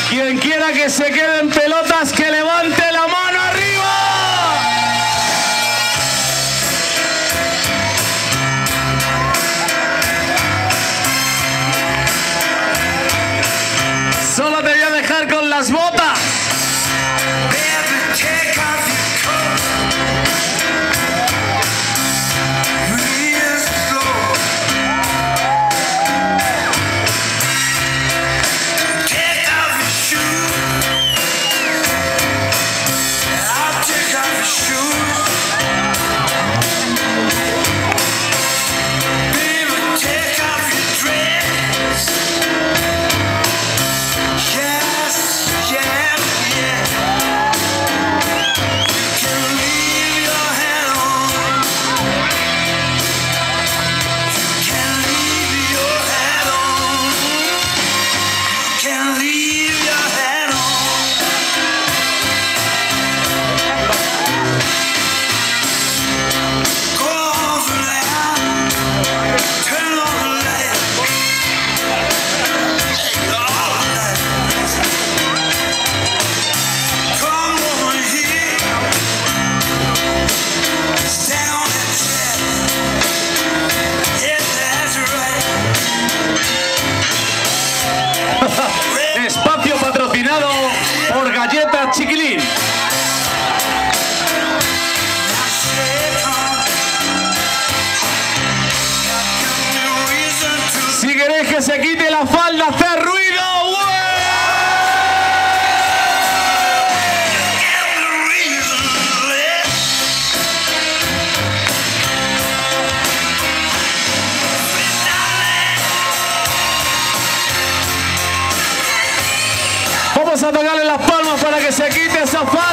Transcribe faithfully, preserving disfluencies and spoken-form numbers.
Quien quiera que se quede en pelotas, que levante la mano arriba. Solo te voy a dejar con las botas. Espacio patrocinado por Galletas Chiquilín. Si queréis que se quite la falda, hacer ruido. Vamos a tocarle las palmas para que se quite esa falda.